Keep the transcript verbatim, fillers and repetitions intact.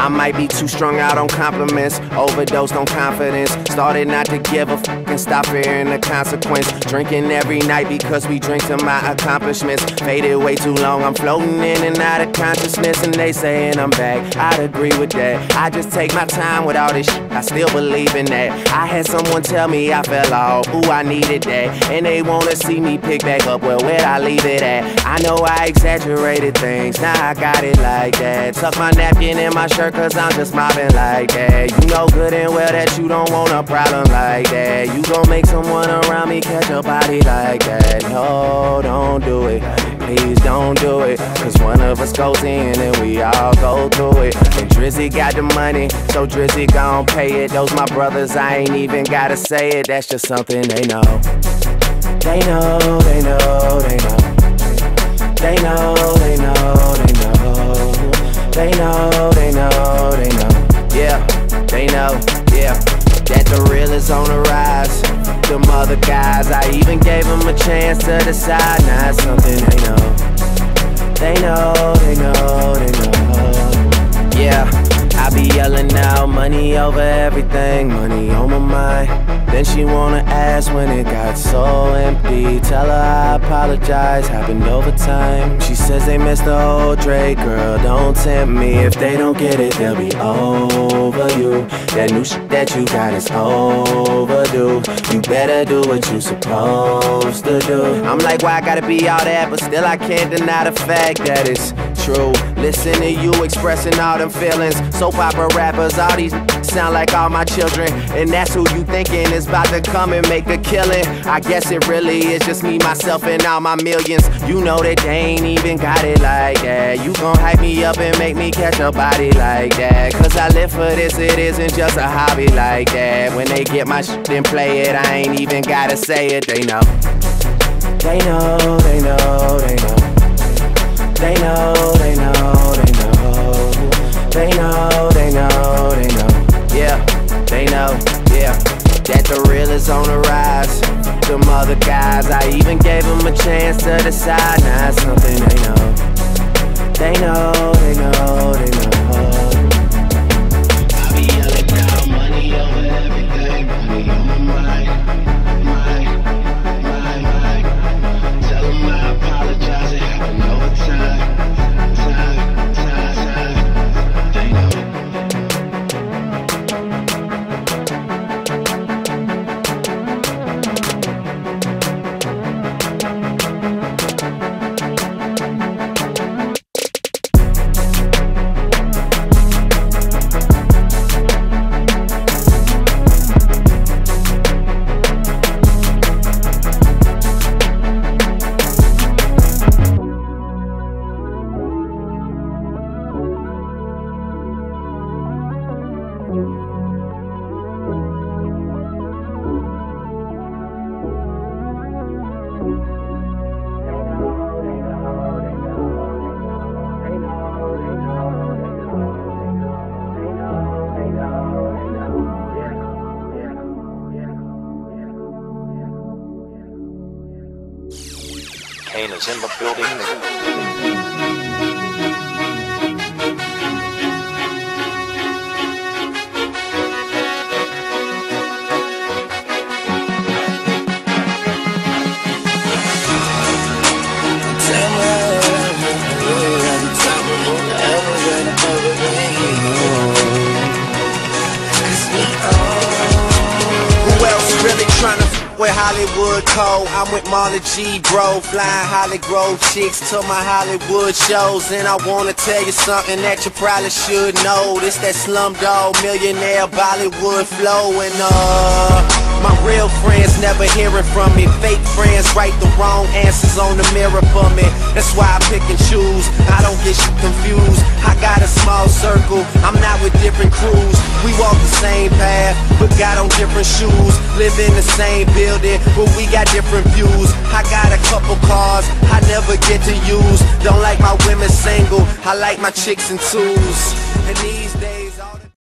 I might be too strung out on compliments, overdosed on confidence. Started not to give a f and stop fearing the consequence. Drinking every night because we drink to my accomplishments. Faded way too long, I'm floating in and out of consciousness. And they saying I'm back, I'd agree with that. I just take my time with all this shit, I still believe in that. I had someone tell me I fell off, ooh, I needed that. And they wanna see me pick back up, well, where'd I leave it at? I know I exaggerated things, now I got it like that. Tuck my napkin in my shirt cause I'm just mobbing like that. You know good and well that you don't want a problem like that. You gon' make someone around me catch a body like that. No, don't do it, please don't do it. Cause one of us goes in and we all go through it. And Drizzy got the money, so Drizzy gon' pay it. Those my brothers, I ain't even gotta say it. That's just something they know. They know, they know, they know. They know, they know, they know. They know, they know, they know. Yeah, they know, yeah. That the real is on the rise. Them other guys, I even gave them a chance to decide. Now it's something they know. They know, they know, they know. Yeah, I be yelling out money over everything, money on my mind. Then she wanna ask when it got so empty. Tell her I apologize, happened over time. She says they missed the old Drake, girl, don't tempt me. If they don't get it, they'll be over you. That new shit that you got is overdue. You better do what you supposed to do. I'm like, why I gotta be all that? But still I can't deny the fact that it's true. Listen to you expressing all them feelings. Soap opera rappers, all these sound like all my children. And that's who you thinking is about to come and make a killing. I guess it really is just me, myself, and all my millions. You know that they ain't even got it like that. You gon' hype me up and make me catch a body like that. Cause I live for this, it isn't just a hobby like that. When they get my shit and play it, I ain't even gotta say it. They know. They know, they know, they know. They know, they know, they know. They know, they know, they know. Yeah, they know, yeah. That the real is on the rise. Them other guys, I even gave them a chance to decide. Now it's something they know. They know, they know, they know. I be yelling out money over everything, money on my mind, mind, mind, mind. Tell them I apologize, it happened over time. Time, time, time. They know. Kane is in the building. With Hollywood Code, I'm with Marla G, bro. Flying Holly Grove chicks to my Hollywood shows. And I wanna tell you something that you probably should know. This that Slumdog Millionaire Bollywood flow. And uh, my real friends never hearing from me. Fake friends write the wrong answers on the mirror for me. That's why I pick and choose, I don't get shit confused. I got a small circle, I'm not with different crews. We walk the same path, but got on different shoes. Live in the same building, but we got different views. I got a couple cars I never get to use. Don't like my women single, I like my chicks in twos. And these